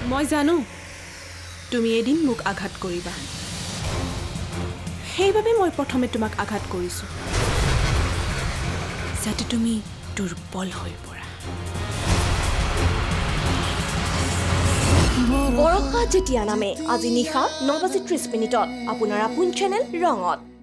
মই জানো তুমি এদিন মোক আঘাত কৰিবা সেইবাবে মই প্ৰথমে তোমাক আঘাত কৰিছো যাতে তুমি দুৰ্বল হৈ পৰা বৰষা যেতিয়া নামে আজি নিশা 9:30 আপোনাৰ আপোন চেনেল ৰঙত